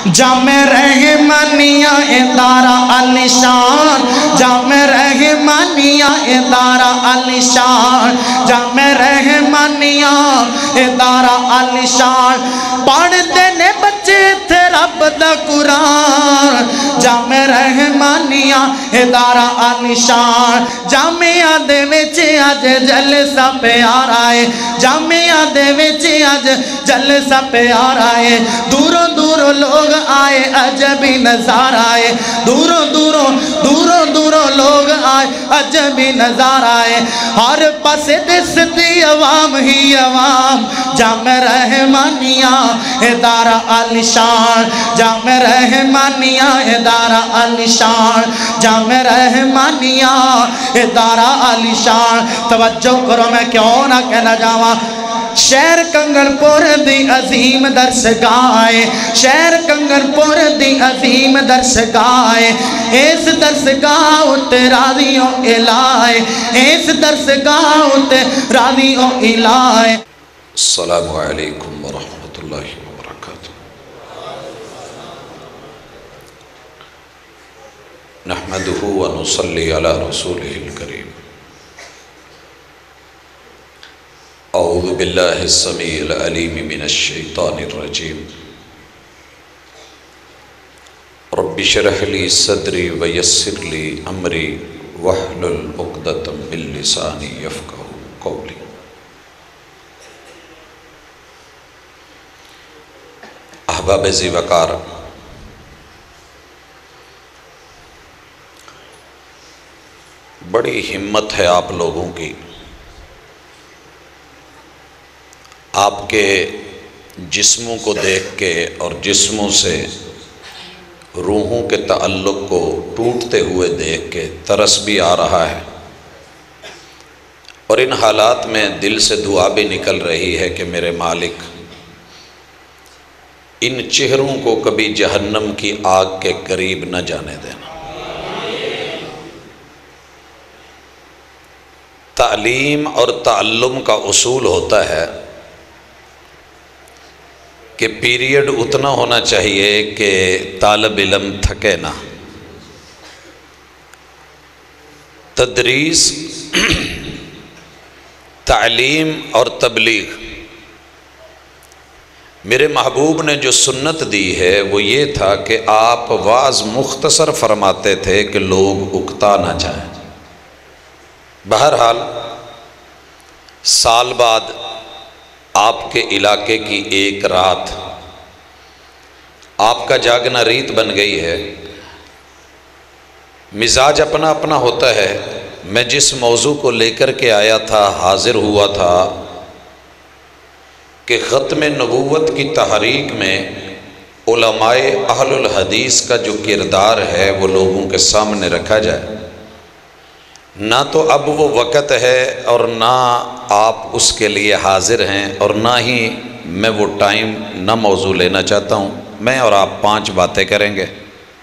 جامع رحمانیہ ادارہ علی شان، جامع رحمانیہ ادارہ علی شان، جامع رحمانیہ ادارہ علی شان، پڑھتے نے بچے تھے رب دا قرآن، جامع رحمانیہ ادارہ علی شان، جامعہ دے وچ اج جلسہ پیارا ہے، جامعہ دے وچ اج جلسہ پیارا ہے، دوروں دوروں لوگ آئے عجبی نظارہ آئے، دوروں دوروں لوگ آئے عجبی نظارہ آئے، ہر پاسے دستی عوام ہی عوام، جامع رحمانیہ ادارہ علی شان، جامع رحمانیہ ادارہ علی شان، جامع رحمانیہ ادارہ علی شان۔ توجہ کرو میں کیوں نہ کہنا جاواں، شہر کنگن پور دی عظیم درسگاہ ہے، شہر کنگن پور دی عظیم درسگاہ ہے، اس درسگاہ اتے راضیوں الہ ہے، اس درسگاہ اتے راضیوں الہ ہے۔ السلام علیکم ورحمۃ اللہ وبرکاتہ۔ نحمدہ ونصلی علی رسولہ الکریم۔ اعوذ باللہ السمیع العلیم من الشیطان الرجیم۔ رب اشرح لی صدری ویسر لی امری واحلل عقدۃ من لسانی یفقہوا قولی۔ احباب ذی وقار، بڑی ہمت ہے آپ لوگوں کی، آپ کے جسموں کو دیکھ کے اور جسموں سے روحوں کے تعلق کو ٹوٹتے ہوئے دیکھ کے ترس بھی آ رہا ہے، اور ان حالات میں دل سے دعا بھی نکل رہی ہے کہ میرے مالک ان چہروں کو کبھی جہنم کی آگ کے قریب نہ جانے دینا۔ تعلیم اور تعلم کا اصول ہوتا ہے کہ پیریڈ اتنا ہونا چاہیے کہ طالب علم تھکے نہ۔ تدریس، تعلیم اور تبلیغ، میرے محبوب نے جو سنت دی ہے وہ یہ تھا کہ آپ واعظ مختصر فرماتے تھے کہ لوگ اکتا نہ جائیں۔ بہرحال سال بعد آپ کے علاقے کی ایک رات آپ کا جاگنا ریت بن گئی ہے، مزاج اپنا اپنا ہوتا ہے۔ میں جس موضوع کو لے کر کے آیا تھا، حاضر ہوا تھا کہ ختم نبوت کی تحریک میں علماء اہل الحدیث کا جو کردار ہے وہ لوگوں کے سامنے رکھا جائے۔ نہ تو اب وہ وقت ہے اور نہ آپ اس کے لیے حاضر ہیں، اور نہ ہی میں وہ ٹائم نہ موضوع لینا چاہتا ہوں۔ میں اور آپ 5 باتیں کریں گے،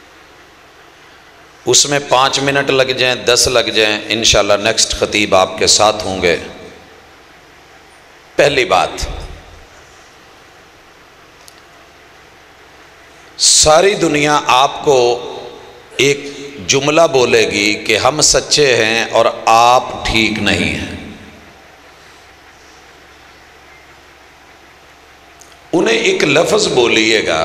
اس میں 5 منٹ لگ جائیں 10 لگ جائیں، انشاءاللہ نیکسٹ خطیب آپ کے ساتھ ہوں گے۔ پہلی بات، ساری دنیا آپ کو ایک جملہ بولے گی کہ ہم سچے ہیں اور آپ ٹھیک نہیں ہیں۔ انہیں ایک لفظ بولیے گا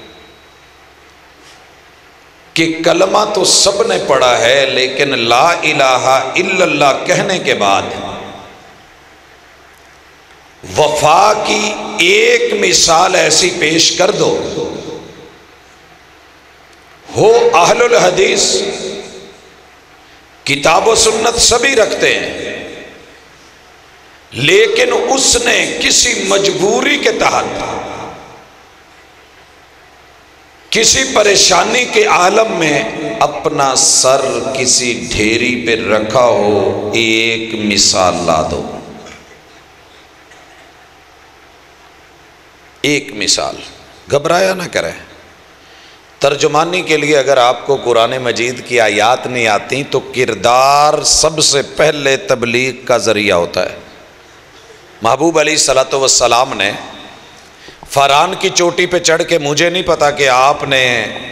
کہ کلمہ تو سب نے پڑھا ہے، لیکن لا الہ الا اللہ کہنے کے بعد وفا کی ایک مثال ایسی پیش کر دو، ہو اہل الحدیث، کتاب و سنت سبھی رکھتے ہیں، لیکن اس نے کسی مجبوری کے تحت، کسی پریشانی کے عالم میں اپنا سر کسی ڈھیری پہ رکھا ہو، ایک مثال لا دو۔ ایک مثال، گھبرایا نہ کریں۔ ترجمانی کے لیے اگر آپ کو قرآن مجید کی آیات نہیں آتی تو کردار سب سے پہلے تبلیغ کا ذریعہ ہوتا ہے۔ محبوب علیہ الصلوۃ والسلام نے فاران کی چوٹی پہ چڑھ کے مجھے نہیں پتا کہ آپ نے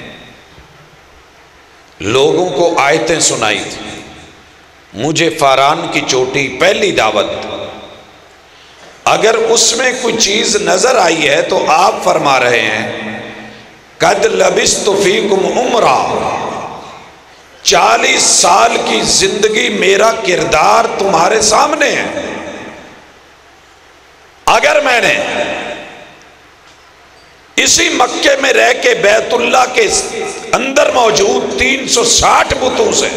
لوگوں کو آیتیں سنائی تھی، مجھے فاران کی چوٹی پہلی دعوت، اگر اس میں کوئی چیز نظر آئی ہے تو آپ فرما رہے ہیں قد لبثت فیکم عمرا، 40 سال کی زندگی میرا کردار تمہارے سامنے ہے، اگر میں نے اسی مکے میں رہ کے بیت اللہ کے اندر موجود 360 بتوں سے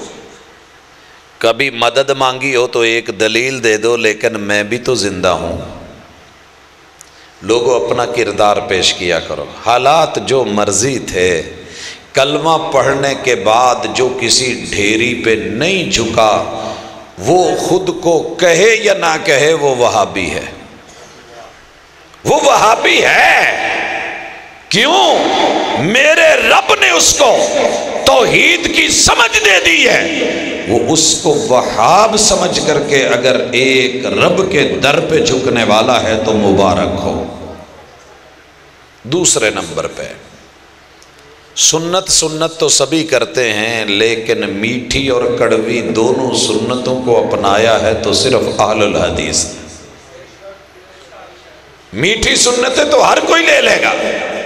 کبھی مدد مانگی ہو تو ایک دلیل دے دو، لیکن میں بھی تو زندہ ہوں۔ لوگوں اپنا کردار پیش کیا کرو، حالات جو مرضی تھے، کلمہ پڑھنے کے بعد جو کسی ڈھیری پہ نہیں جھکا وہ خود کو کہے یا نہ کہے وہ وہابی ہے، وہ وہابی ہے۔ کیوں؟ میرے رب نے اس کو توحید کی سمجھ دے دی ہے، وہ اس کو وہاب سمجھ کر کے اگر ایک رب کے در پہ جھکنے والا ہے تو مبارک ہو۔ دوسرے نمبر پہ سنت تو سبھی کرتے ہیں، لیکن میٹھی اور کڑوی دونوں سنتوں کو اپنایا ہے تو صرف اہل الحدیث۔ میٹھی سنتیں تو ہر کوئی لے لے گا،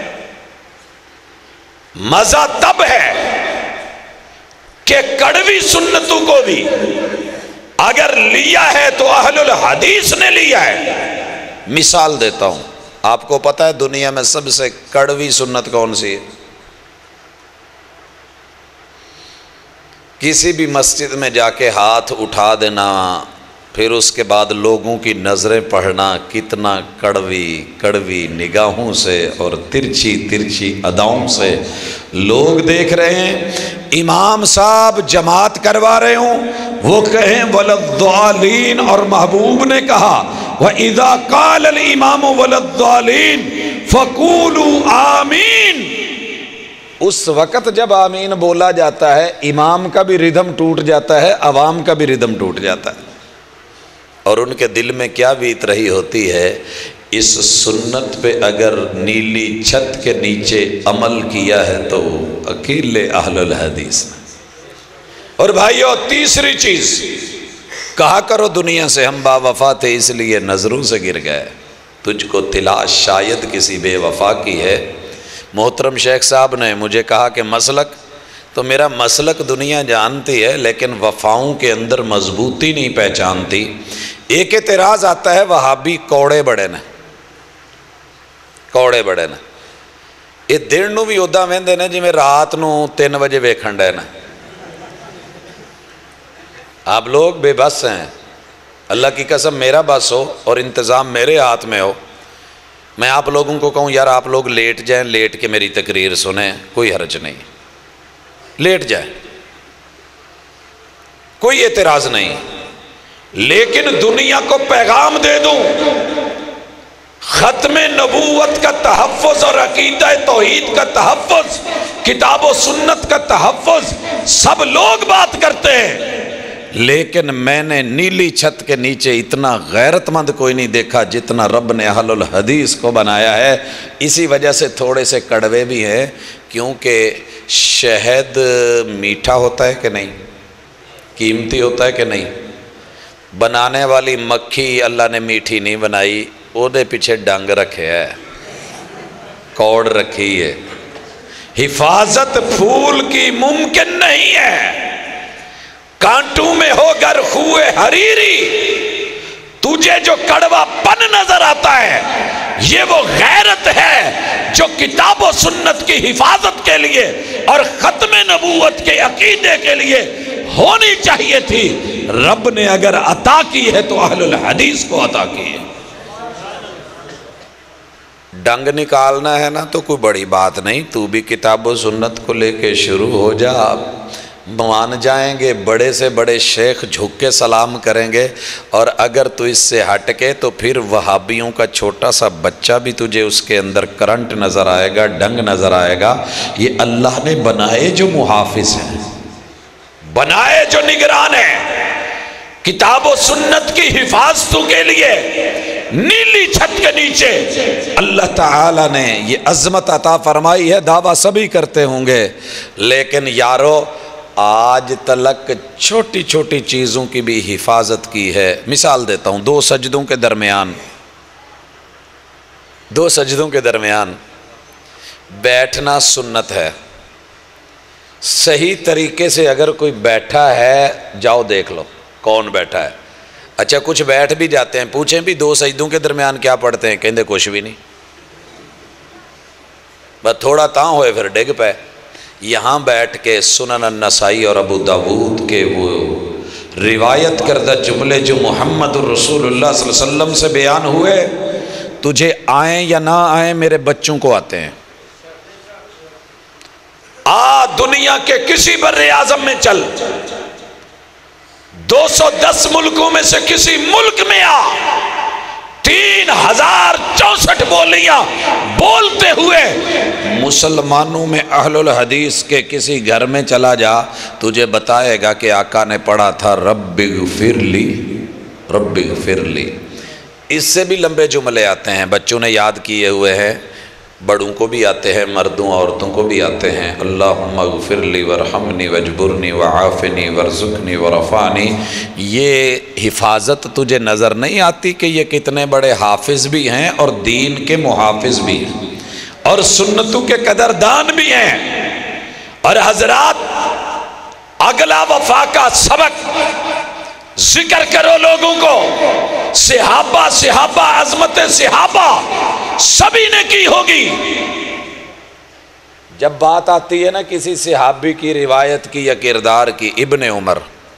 مزہ تب ہے کہ کڑوی سنتوں کو بھی اگر لیا ہے تو اہل الحدیث نے لیا ہے۔ مثال دیتا ہوں، آپ کو پتہ ہے دنیا میں سب سے کڑوی سنت کون سی ہے؟ کسی بھی مسجد میں جا کے ہاتھ اٹھا دینا، پھر اس کے بعد لوگوں کی نظریں پڑھنا، کتنا کڑوی نگاہوں سے اور ترچھی اداؤں سے لوگ دیکھ رہے ہیں۔ امام صاحب جماعت کروا رہے ہوں، وہ کہیں وَلَلضَّالِينَ، اور محبوب نے کہا وَإِذَا قَالَ الْإِمَامُ وَلَلضَّالِينَ فَقُولُوا آمین۔ اس وقت جب آمین بولا جاتا ہے، امام کا بھی ردھم ٹوٹ جاتا ہے، عوام کا بھی ردھم ٹوٹ جاتا ہے، اور ان کے دل میں کیا بیت رہی ہوتی ہے؟ اس سنت پہ اگر نیلی چھت کے نیچے عمل کیا ہے تو اکیلے اہل الحدیث۔ اور بھائیو تیسری چیز کہا کرو دنیا سے ہم با وفا تھے اس لیے نظروں سے گر گئے، تجھ کو تلاش شاید کسی بے وفا کی ہے۔ محترم شیخ صاحب نے مجھے کہا کہ مسلک، تو میرا مسلک دنیا جانتی ہے لیکن وفاؤں کے اندر مضبوطی نہیں پہچانتی۔ ایک اعتراض آتا ہے وہابی کوڑے بڑے نے، یہ دن نو بھی ادا وہندے نے جویں رات نو 3 بجے ویکھن ڈے نا۔ آپ لوگ بے بس ہیں، اللہ کی قسم میرا بس ہو اور انتظام میرے ہاتھ میں ہو، میں آپ لوگوں کو کہوں یار آپ لوگ لیٹ جائیں، لیٹ کے میری تقریر سنیں، کوئی حرج نہیں، لیٹ جائیں، کوئی اعتراض نہیں، لیکن دنیا کو پیغام دے دوں ختم نبوت کا تحفظ اور عقیدہ توحید کا تحفظ، کتاب و سنت کا تحفظ سب لوگ بات کرتے ہیں، لیکن میں نے نیلی چھت کے نیچے اتنا غیرت مند کوئی نہیں دیکھا جتنا رب نے اہل الحدیث کو بنایا ہے۔ اسی وجہ سے تھوڑے سے کڑوے بھی ہیں، کیونکہ شہد میٹھا ہوتا ہے کہ نہیں، قیمتی ہوتا ہے کہ نہیں، بنانے والی مکھی اللہ نے میٹھی نہیں بنائی، وہ دے پیچھے ڈنگ رکھے ہے، کوڑ رکھی ہے۔ حفاظت پھول کی ممکن نہیں ہے، کانٹوں میں ہو گر خوئے حریری، تجھے جو کڑوا پن نظر آتا ہے یہ وہ غیرت ہے جو کتاب و سنت کی حفاظت کے لیے اور ختم نبوت کے عقیدے کے لیے ہونی چاہیے تھی۔ رب نے اگر عطا کی ہے تو اہل الحدیث کو عطا کی ہے۔ ڈنگ نکالنا ہے نا تو کوئی بڑی بات نہیں، تو بھی کتاب و سنت کو لے کے شروع ہو جا، مان جائیں گے، بڑے سے بڑے شیخ جھک کے سلام کریں گے، اور اگر تو اس سے ہٹ کے تو پھر وہابیوں کا چھوٹا سا بچہ بھی تجھے اس کے اندر کرنٹ نظر آئے گا، ڈنگ نظر آئے گا۔ یہ اللہ نے بنائے جو محافظ ہیں، بنائے جو نگران ہیں، کتاب و سنت کی حفاظتوں کے لیے نیلی چھت کے نیچے اللہ تعالی نے یہ عظمت عطا فرمائی ہے. دعویٰ سبھی کرتے ہوں گے، لیکن یارو آج تلک چھوٹی چھوٹی چیزوں کی بھی حفاظت کی ہے. مثال دیتا ہوں، دو سجدوں کے درمیان بیٹھنا سنت ہے. صحیح طریقے سے اگر کوئی بیٹھا ہے، جاؤ دیکھ لو کون بیٹھا ہے. اچھا کچھ بیٹھ بھی جاتے ہیں، پوچھیں بھی دو سجدوں کے درمیان کیا پڑھتے ہیں، کہندے کچھ بھی نہیں، بس تھوڑا تاں ہوئے پھر ڈگ پہ. یہاں بیٹھ کے سنن النسائی اور ابو داود کے وہ روایت کردہ جملے جو محمد الرسول اللہ صلی اللہ علیہ وسلم سے بیان ہوئے، تجھے آئیں یا نہ آئیں میرے بچوں کو آتے ہیں. دنیا کے کسی بر اعظم میں چل، 210 ملکوں میں سے کسی ملک میں 3064 بولیاں بولتے ہوئے مسلمانوں میں اہل الحدیث کے کسی گھر میں چلا جا، تجھے بتائے گا کہ آقا نے پڑھا تھا رب اغفر لی، رب اغفر لی. اس سے بھی لمبے جملے آتے ہیں، بچوں نے یاد کیے ہوئے ہیں، بڑوں کو بھی آتے ہیں، مردوں عورتوں کو بھی آتے ہیں. اللہم اغفر لی ورحمنی وجبرنی وعافنی ورزقنی ورفعنی. یہ حفاظت تجھے نظر نہیں آتی کہ یہ کتنے بڑے حافظ بھی ہیں اور دین کے محافظ بھی ہیں اور سنتوں کے قدردان بھی ہیں. اور حضرات اگلا وفا کا سبق ذکر کرو لوگوں کو. صحابہ عظمت صحابہ سبھی نے کی ہوگی. جب بات آتی ہے نا کسی صحابی کی روایت کی یا کردار کی، ابن عمر،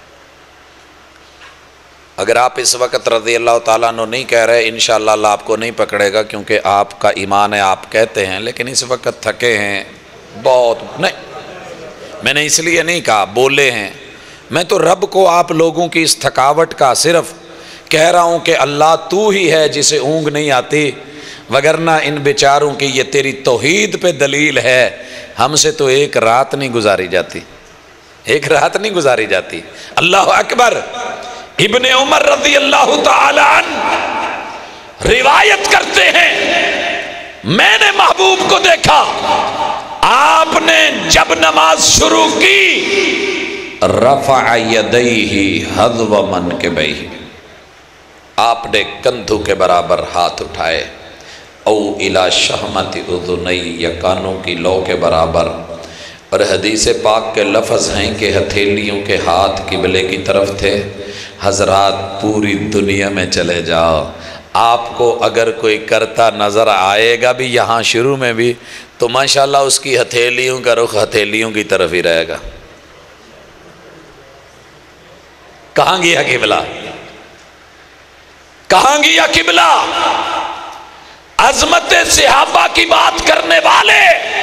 اگر آپ اس وقت رضی اللہ تعالیٰ عنہ نہیں کہہ رہے، انشاءاللہ اللہ آپ کو نہیں پکڑے گا کیونکہ آپ کا ایمان ہے، آپ کہتے ہیں، لیکن اس وقت تھکے ہیں بہت. نہیں، میں نے اس لیے نہیں کہا، بولے ہیں. میں تو رب کو آپ لوگوں کی اس تھکاوٹ کا صرف کہہ رہا ہوں کہ اللہ تو ہی ہے جسے اونگ نہیں آتی، وگرنہ ان بیچاروں کی یہ تیری توحید پہ دلیل ہے. ہم سے تو ایک رات نہیں گزاری جاتی. اللہ اکبر. ابن عمر رضی اللہ تعالی عنہ روایت کرتے ہیں، میں نے محبوب کو دیکھا، آپ نے جب نماز شروع کی رفع یدیہ حذو منکبیہ، آپ نے کندھوں کے برابر ہاتھ اٹھائے، او الی شہمت اذنی، یا کانوں کی لو کے برابر. اور حدیث پاک کے لفظ ہیں کہ ہتھیلیوں کے ہاتھ قبلے کی طرف تھے. حضرات پوری دنیا میں چلے جاؤ، آپ کو اگر کوئی کرتا نظر آئے گا بھی یہاں شروع میں بھی، تو ماشاءاللہ اس کی ہتھیلیوں کا رخ ہتھیلیوں کی طرف ہی رہے گا. کہاں گیا قبلہ؟ کہاں گیا قبلہ؟ عظمت صحابہ کی بات کرنے والے،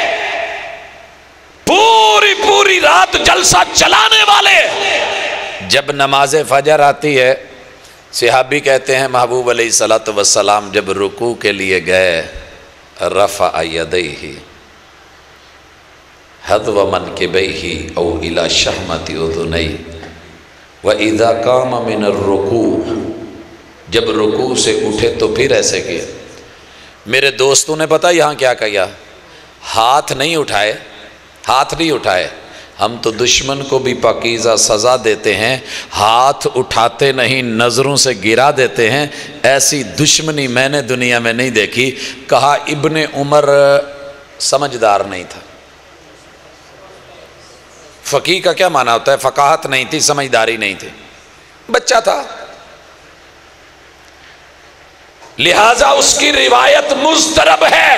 پوری رات جلسہ چلانے والے، جب نماز فجر آتی ہے، صحابی کہتے ہیں محبوب علیہ الصلوۃ والسلام جب رکوع کے لیے گئے، رفع یدیہ حذو منکبیہ او الی شہمت اذنیہ، وَإِذَا قَامَ مِنَ الرُّكُوعِ، جب رکوع سے اٹھے تو پھر ایسے کیا. میرے دوستوں نے پتہ یہاں کیا کیا؟ ہاتھ نہیں اٹھائے. ہم تو دشمن کو بھی پاکیزہ سزا دیتے ہیں، ہاتھ اٹھاتے نہیں، نظروں سے گرا دیتے ہیں. ایسی دشمنی میں نے دنیا میں نہیں دیکھی. کہا ابن عمر سمجھدار نہیں تھا. فقیہ کا کیا معنی ہوتا ہے؟ فقاہت نہیں تھی، سمجھداری نہیں تھی، بچہ تھا. لہذا اس کی روایت مضطرب ہے،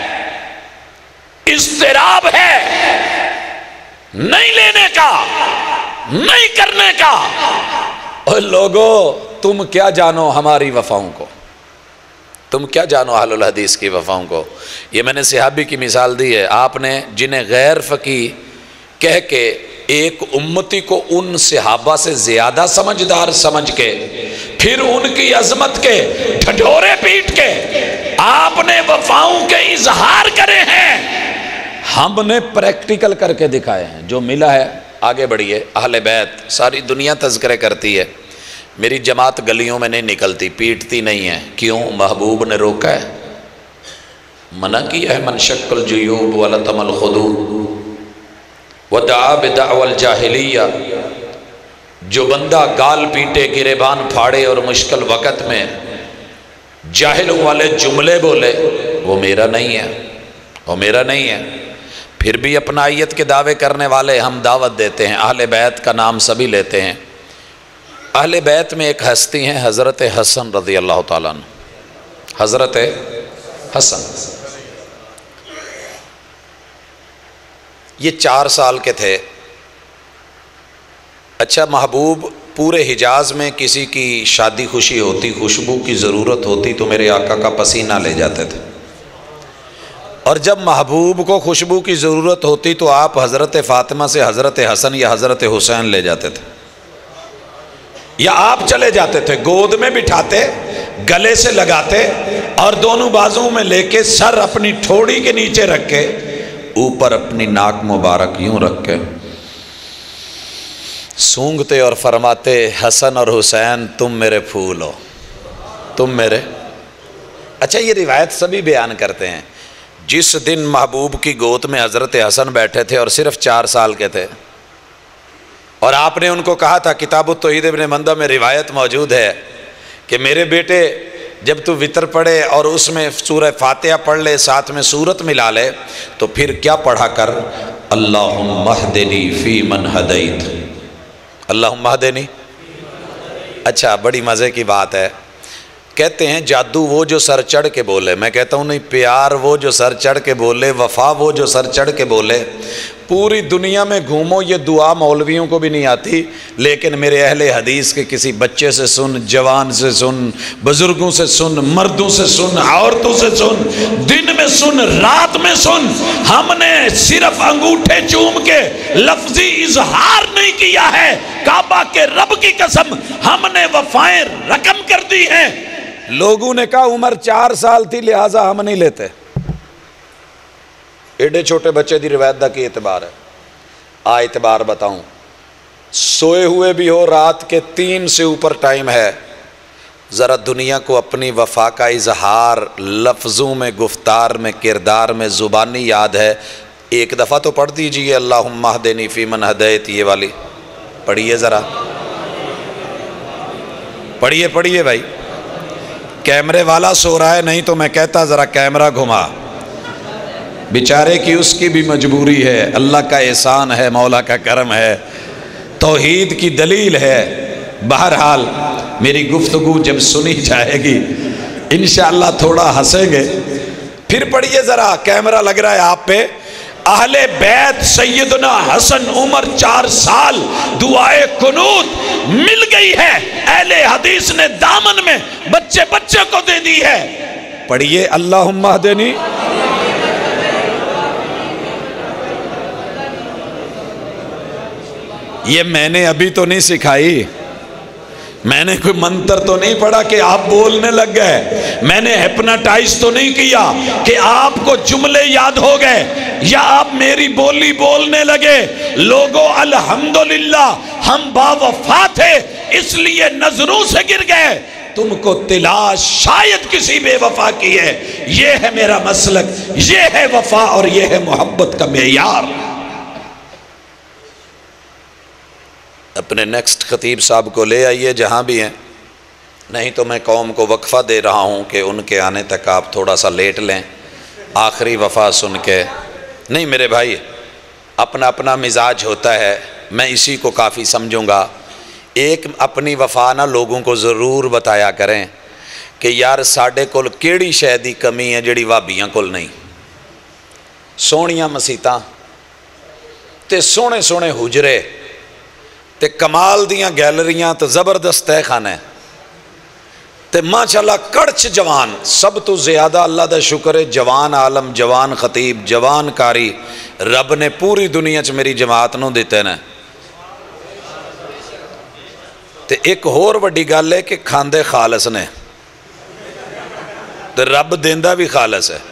اضطراب ہے، نہیں لینے کا، نہیں کرنے کا. اور لوگو تم کیا جانو ہماری وفاؤں کو، تم کیا جانو اہل الحدیث کی وفاؤں کو. یہ میں نے صحابی کی مثال دی ہے. آپ نے جنہیں غیر فقیہ کہہ کے ایک امتی کو ان صحابہ سے زیادہ سمجھدار سمجھ کے، پھر ان کی عظمت کے ڈھڈورے پیٹ کے آپ نے وفاؤں کے اظہار کرے ہیں. ہم نے پریکٹیکل کر کے دکھائے ہیں. جو ملا ہے آگے بڑھیے. اہل بیت ساری دنیا تذکرے کرتی ہے، میری جماعت گلیوں میں نہیں نکلتی، پیٹتی نہیں ہے، کیوں؟ محبوب نے روکا ہے، منع کیا ہے، من شق الجیوب ولطم الخدود ودعا بدعوى الجاہلیہ، جو بندہ گال پیٹے، گریبان پھاڑے اور مشکل وقت میں جاہلوں والے جملے بولے، وہ میرا نہیں ہے، وہ میرا نہیں ہے۔ پھر بھی اپنائیت کے دعوے کرنے والے ہم دعوت دیتے ہیں، اہل بیت کا نام سبھی لیتے ہیں۔ اہل بیت میں ایک ہستی ہیں حضرت حسن رضی اللہ تعالیٰ عنہ، حضرت حسن، یہ 4 سال کے تھے۔ اچھا، محبوب پورے حجاز میں کسی کی شادی خوشی ہوتی، خوشبو کی ضرورت ہوتی تو میرے آقا کا پسینہ لے جاتے تھے، اور جب محبوب کو خوشبو کی ضرورت ہوتی تو آپ حضرت فاطمہ سے حضرت حسن یا حضرت حسین لے جاتے تھے، یا آپ چلے جاتے تھے، گود میں بٹھاتے، گلے سے لگاتے اور دونوں بازوں میں لے کے سر اپنی ٹھوڑی کے نیچے رکھ کے اوپر اپنی ناک مبارک یوں رکھ کے سونگھتے اور فرماتے، حسن اور حسین تم میرے پھول ہو، تم میرے۔ اچھا، یہ روایت سبھی بیان کرتے ہیں، جس دن محبوب کی گود میں حضرت حسن بیٹھے تھے اور صرف 4 سال کے تھے، اور آپ نے ان کو کہا تھا، کتاب التوحید ابن مندہ میں روایت موجود ہے کہ میرے بیٹے جب تو وطر پڑھے اور اس میں سورہ فاتحہ پڑھ لے، ساتھ میں سورت ملا لے، تو پھر کیا پڑھا کر؟ اللہم اہدنی فی من ہدیت، اللہم اہدنی۔ اچھا، بڑی مزے کی بات ہے، کہتے ہیں جادو وہ جو سر چڑھ کے بولے، میں کہتا ہوں نہیں، پیار وہ جو سر چڑھ کے بولے، وفا وہ جو سر چڑھ کے بولے۔ پوری دنیا میں گھومو، یہ دعا مولویوں کو بھی نہیں آتی، لیکن میرے اہل حدیث کے کسی بچے سے سن، جوان سے سن، بزرگوں سے سن، مردوں سے سن، عورتوں سے سن، دن میں سن، رات میں سن، ہم نے صرف انگوٹھے چوم کے لفظی اظہار نہیں کیا ہے، کعبہ کے رب کی قسم ہم نے وفائیں رقم کر دی ہیں۔ لوگوں نے کہا عمر 4 سال تھی لہٰذا ہم نہیں لیتے، ایڈے چھوٹے بچے دی روایت دا کی اعتبار ہے؟ اعتبار بتاؤں، سوئے ہوئے بھی ہو، رات کے 3 سے اوپر ٹائم ہے، ذرا دنیا کو اپنی وفا کا اظہار لفظوں میں، گفتار میں، کردار میں، زبانی یاد ہے، ایک دفعہ تو پڑھ دیجئے، اللہم اہدنی فی من ہدیت، یہ والی پڑھیے، ذرا پڑھیے، پڑھیے بھائی۔ کیمرے والا سو رہا ہے، نہیں تو میں کہتا ذرا کیمرہ گھما، بیچارے کی اس کی بھی مجبوری ہے، اللہ کا احسان ہے، مولا کا کرم ہے، توحید کی دلیل ہے۔ بہرحال میری گفتگو جب سنی جائے گی انشاءاللہ تھوڑا ہنسیں گے۔ پھر پڑھیے ذرا، کیمرہ لگ رہا ہے آپ پہ، اہل بیت سیدنا حسن عمر 4 سال، دعائے قنوت مل گئی ہے، اہل حدیث نے دامن میں بچے بچے کو دے دی ہے۔ پڑھیے، اللہم اہدنی۔ یہ میں نے ابھی تو نہیں سکھائی، میں نے کوئی منتر تو نہیں پڑھا کہ آپ بولنے لگ گئے، میں نے ہپناٹائز تو نہیں کیا کہ آپ کو جملے یاد ہو گئے یا آپ میری بولی بولنے لگے۔ لوگو الحمدللہ ہم باوفا تھے اس لیے نظروں سے گر گئے، تم کو تلاش شاید کسی بے وفا کی ہے۔ یہ ہے میرا مسلک، یہ ہے وفا اور یہ ہے محبت کا معیار۔ اپنے نیکسٹ خطیب صاحب کو لے آئیے جہاں بھی ہیں، نہیں تو میں قوم کو وقفہ دے رہا ہوں کہ ان کے آنے تک آپ تھوڑا سا لیٹ لیں، آخری وفا سن کے۔ نہیں میرے بھائی، اپنا اپنا مزاج ہوتا ہے، میں اسی کو کافی سمجھوں گا۔ ایک اپنی وفا نہ لوگوں کو ضرور بتایا کریں کہ یار ساڈے کول کیڑی شے دی کمی ہے جڑی وہابیاں کول نہیں۔ سونیاں مسیتاں تے سونے سونے حجرے تے کمال دیاں گیلریاں تے زبردست تہ خانے تے ماشاءاللہ کڑچ جوان، سب تو زیادہ اللہ دا شکر ہے جوان عالم، جوان خطیب، جوان کاری رب نے پوری دنیا چ میری جماعت نو دیتے نے۔ تے ایک اور وڈی گل ہے کہ کھاندے خالص نے تے رب دیندہ بھی خالص ہے۔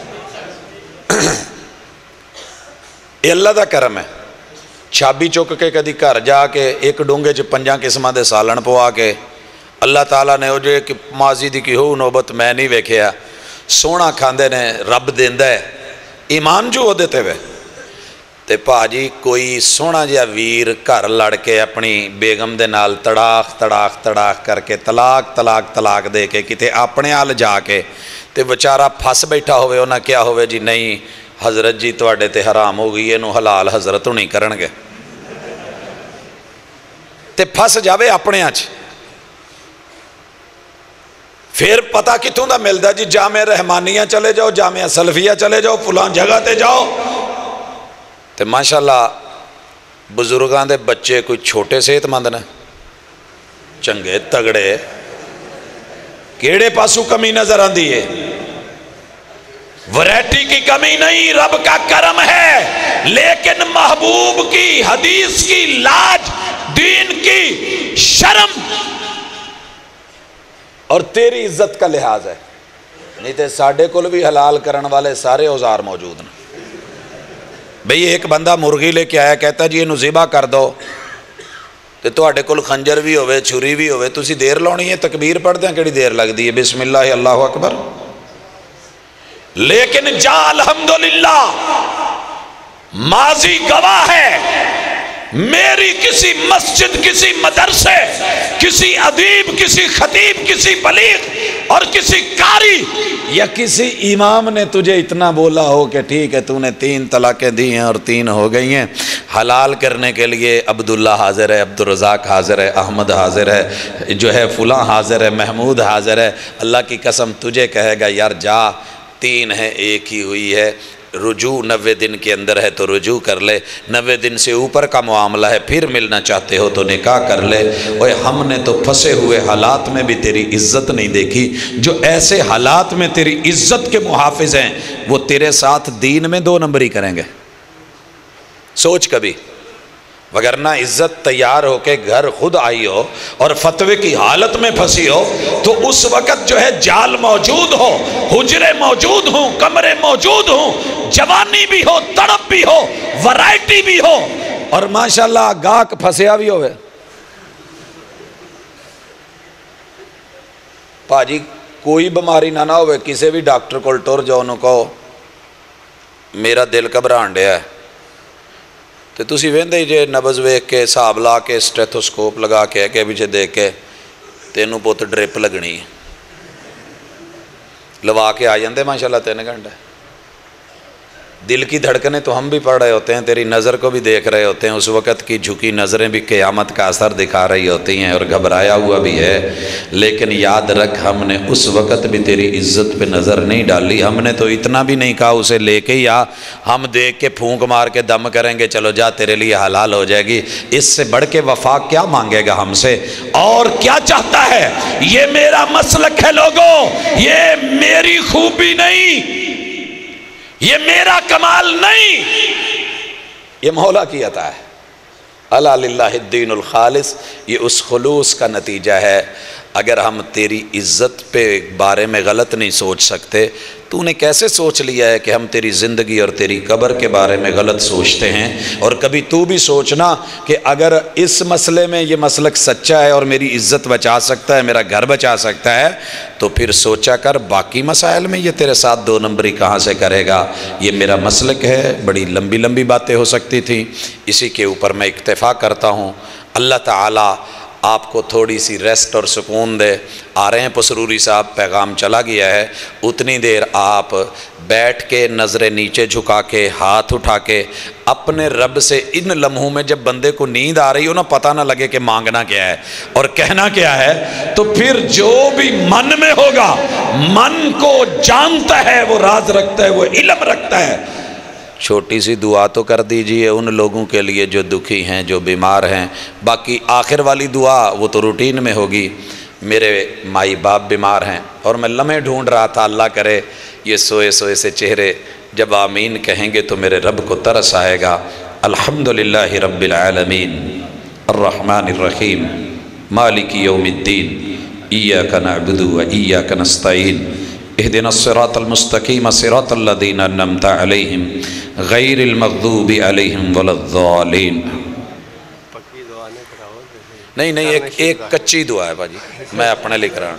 یہ اللہ دا کرم ہے۔ چھابی چک کے کدی گھر جا کے ایک ڈونگے چ 5 قسمہ دے سالن پوا کے اللہ تعالیٰ نے وہ جو کہ ماضی دی کی ہو نوبت میں نہیں ویکھیا سونا کھاندے نے رب دیندا ہے ایمان جو ہو دیتے ہوئے تے پاجی کوئی سونا جہا ویر گھر لڑ کے اپنی بیگم دے نال تڑاخ کر کے طلاق دے کے کتے اپنے آل جا کے تے بچارہ پھس بیٹھا ہوئے انہاں کیا ہوئے جی نہیں حضرت جی تواڈے تے حرام ہو گئی اینو حلال حضرت نہیں کرن گے تے پھس جاوے اپنے آج پھر پتہ کتوں دا ملدا جی جامع رحمانیہ چلے جاؤ جامعہ سلفیہ چلے جاؤ فلان جگہ تے جاؤ تے ماشاءاللہ بزرگاں دے بچے کوئی چھوٹے صحت مند نے چنگے تگڑے کیڑے پاسو کمی نظر آندی ہے ورائٹی کی کمی نہیں رب کا کرم ہے لیکن محبوب کی حدیث کی لاج دین کی شرم اور تیری عزت کا لحاظ ہے نہیں تے ساڑھے کل بھی حلال کرن والے سارے اوزار موجود ہیں بھئی ایک بندہ مرغی لے کے آیا کہتا جی یہ ذبح کر دو تے تواڈے کول خنجر بھی ہوئے چھری بھی ہوئے تسی دیر لونی ہے تکبیر پڑھ دیں کیڑی دیر لگ دی ہے بسم اللہ اللہ اکبر لیکن جا الحمدللہ ماضی گواہ ہے میری کسی مسجد کسی مدرسے کسی ادیب کسی خطیب کسی بلیغ اور کسی قاری یا کسی امام نے تجھے اتنا بولا ہو کہ ٹھیک ہے تو نے 3 طلاقیں دی ہیں اور 3 ہو گئی ہیں حلال کرنے کے لیے عبداللہ حاضر ہے عبدالرزاق حاضر ہے احمد حاضر ہے جو ہے فلاں حاضر ہے محمود حاضر ہے اللہ کی قسم تجھے کہے گا یار جا 3 ہے 1 ہی ہوئی ہے رجوع 90 دن کے اندر ہے تو رجوع کر لے 90 دن سے اوپر کا معاملہ ہے پھر ملنا چاہتے ہو تو نکاح کر لے اوے ہم نے تو پھنسے ہوئے حالات میں بھی تیری عزت نہیں دیکھی جو ایسے حالات میں تیری عزت کے محافظ ہیں وہ تیرے ساتھ دین میں 2 نمبری کریں گے سوچ کبھی وگرنہ عزت تیار ہو کے گھر خود آئی ہو اور فتوے کی حالت میں پھنسی ہو تو اس وقت جو ہے جال موجود ہو حجرے موجود ہوں کمرے موجود ہوں جوانی بھی ہو تڑپ بھی ہو ورائٹی بھی ہو اور ماشاءاللہ گاہک پھنسیا بھی ہوئے پاجی کوئی بیماری نہ ہوئے کسی بھی ڈاکٹر کو ٹر جاؤ انہوں کہو میرا دل گھبران ڈیا ہے تو تسی ویندے ہی جے نبض ویکھ کے حساب لا کے سٹیتھوسکوپ لگا کے اگے پیچھے دیکھ کے تینوں پوت ڈرپ لگنی لوا کے آ جاندے ماشاءاللہ 3 گھنٹے دل کی دھڑکنیں تو ہم بھی پڑھ رہے ہوتے ہیں تیری نظر کو بھی دیکھ رہے ہوتے ہیں اس وقت کی جھکی نظریں بھی قیامت کا اثر دکھا رہی ہوتی ہیں اور گھبرایا ہوا بھی ہے لیکن یاد رکھ ہم نے اس وقت بھی تیری عزت پہ نظر نہیں ڈالی ہم نے تو اتنا بھی نہیں کہا اسے لے کے یا ہم دیکھ کے پھونک مار کے دم کریں گے چلو جا تیرے لیے حلال ہو جائے گی اس سے بڑھ کے وفا کیا مانگے گا ہم سے اور کیا چاہتا ہے یہ میرا مسلک ہے لوگوں یہ میری خوبی نہیں یہ میرا کمال نہیں یہ مولا کی عطا ہے الا للہ الدین الخالص یہ اس خلوص کا نتیجہ ہے اگر ہم تیری عزت پہ بارے میں غلط نہیں سوچ سکتے تو نے کیسے سوچ لیا ہے کہ ہم تیری زندگی اور تیری قبر کے بارے میں غلط سوچتے ہیں اور کبھی تو بھی سوچنا کہ اگر اس مسئلے میں یہ مسلک سچا ہے اور میری عزت بچا سکتا ہے میرا گھر بچا سکتا ہے تو پھر سوچا کر باقی مسائل میں یہ تیرے ساتھ 2 نمبری کہاں سے کرے گا یہ میرا مسلک ہے بڑی لمبی باتیں ہو سکتی تھیں اسی کے اوپر میں اکتفا کرتا ہوں اللہ تعالیٰ آپ کو تھوڑی سی ریسٹ اور سکون دے آ رہے ہیں پسروری صاحب پیغام چلا گیا ہے اتنی دیر آپ بیٹھ کے نظریں نیچے جھکا کے ہاتھ اٹھا کے اپنے رب سے ان لمحوں میں جب بندے کو نیند آ رہی ہو نا پتہ نہ لگے کہ مانگنا کیا ہے اور کہنا کیا ہے تو پھر جو بھی من میں ہوگا من کو جانتا ہے وہ راز رکھتا ہے وہ علم رکھتا ہے چھوٹی سی دعا تو کر دیجئے ان لوگوں کے لیے جو دکھی ہیں جو بیمار ہیں باقی آخر والی دعا وہ تو روٹین میں ہوگی میرے مائی باپ بیمار ہیں اور میں لمحے ڈھونڈ رہا تھا اللہ کرے یہ سوئے سے چہرے جب آمین کہیں گے تو میرے رب کو ترس آئے گا الحمدللہ رب العالمین الرحمن الرحیم مالک یوم الدین ایاک نعبد و ایاک نستعین اہدنا الصراط المستقیم صراط الذین انعمت علیہم غیر المغضوب علیہم ولا الضالین نہیں نہیں، ایک کچی دعا ہے باجی، میں اپنے لکھ رہا ہوں،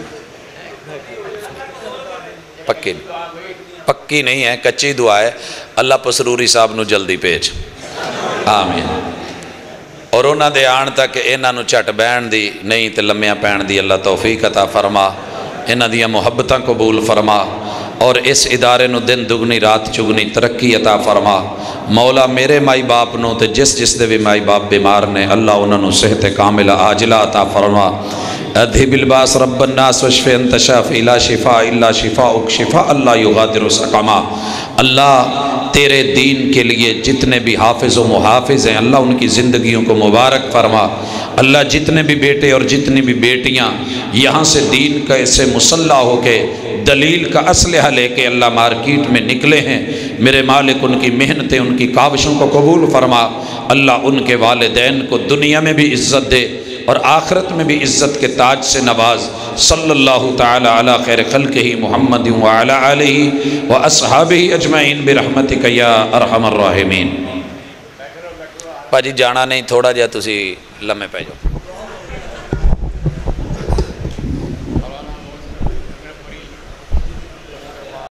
پکی نہیں ہے، کچی دعا ہے۔ اللہ پسروری صاحب نو جلدی بھیج، آمین۔ اور انہاں دے آن تک انہاں نو چٹ بہن دی نہیں تے لمیاں پہن دی اللہ توفیق عطا فرما، انہاں دیاں محبتاں قبول فرما، اور اس ادارے نو دن دگنی رات چگنی ترقی عطا فرما۔ مولا میرے مائی باپ نو تے جس دے بھی مائی باپ بیمار نے، اللہ انہاں نو صحت کاملہ عاجلہ عطا فرما۔ اذهب الباس رب الناس واشف انت شافی لا شفاء الا شفاءک شفاء لا یغادر سقما۔ اللہ تیرے دین کے لیے جتنے بھی حافظ و محافظ ہیں اللہ ان کی زندگیوں کو مبارک فرما۔ اللہ جتنے بھی بیٹے اور جتنی بھی بیٹیاں یہاں سے دین کا سے مسلح ہو کے دلیل کا اسلحہ لے کے اللہ مارکیٹ میں نکلے ہیں، میرے مالک ان کی محنتیں ان کی کاوشوں کو قبول فرما۔ اللہ ان کے والدین کو دنیا میں بھی عزت دے اور آخرت میں بھی عزت کے تاج سے نواز۔ صلی اللہ تعالی علی خیر خلقہ محمد وعلی آلہ واصحابہ اجمعین برحمتک یا ارحم الراحمین۔ باجی جانا نہیں، تھوڑا جہا تسی لمحے پہ جاؤ۔